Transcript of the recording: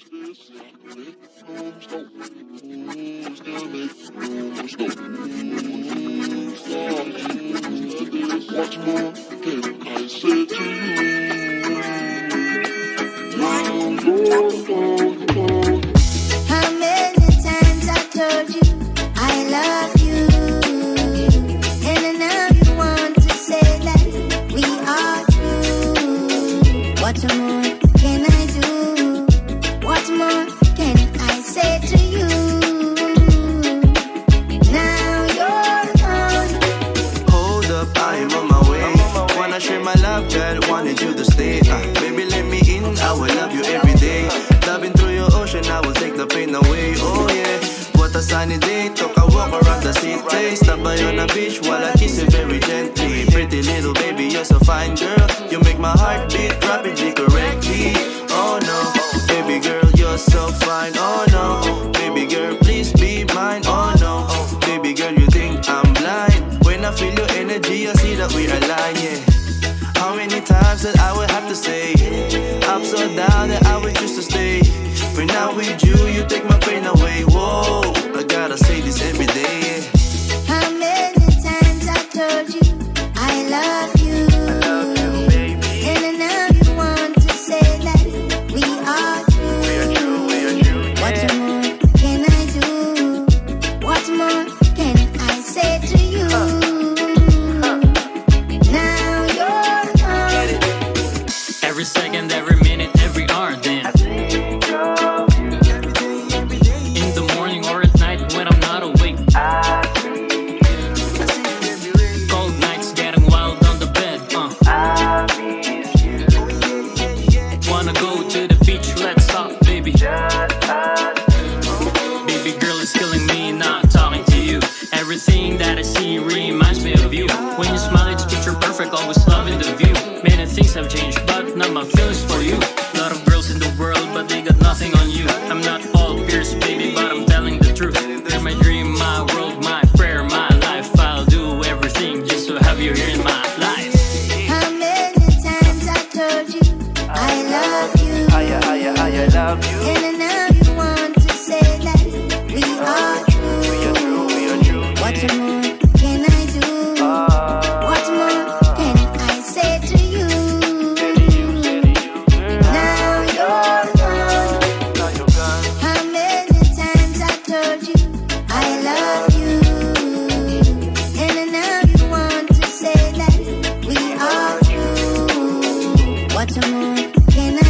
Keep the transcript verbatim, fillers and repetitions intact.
What more can I say to you? Now you're gone, gone. How many times I told you I love you, and now you want to say that we are true. What more can I do? What more can I say to you? Now you're gone. Hold up, I'm on my way. Wanna share my love, girl, wanted you to stay. uh, Baby, let me in, I will love you every day. Loving through your ocean, I will take the pain away. Oh yeah, what a sunny day. Took a walk around the city. Stop by on the beach while I kiss you very gently. Pretty little baby, you're so fine, girl. You make my heart beat rapidly, correctly. Oh no, baby girl, you're so fine. Oh no, baby girl, please be mine. Oh no, baby girl, you think I'm blind. When I feel your energy, I see that we align, yeah. How many times that I would have to say up so down that I would choose to stay. When I'm with you, you take my pain away. Whoa, I gotta say this every day, yeah. How many times I told you I love you, I love you, baby. and now you want to say that we are true. We are true, we are true, yeah. What more can I do? What more can I say to you? Now you're gone. Every second, every minute, every hour, damn. In the morning or at night when I'm not awake. Cold nights getting wild on the bed, uh. Wanna go to the beach, let's talk, baby. Baby girl, it's killing me not talking to you. Everything that I see reminds me of you. When you smile, it's picture perfect, always loving the view. Many things have changed, but not my feelings for you. Lot of girls in the world, but they got nothing on you. I'm not all pierced, baby, but I'm telling the truth. You're my dream, my world, my prayer, my life. I'll do everything just to have you here in my life. How many times I told you I love you, I, I, I, I love you. and now you want to say that we are true. We are true, we are true, What yeah. more can I do? What more can I say to you? Now you're gone. Now you're gone. How many times I told you I love you, and now you want to say that we are true. What more can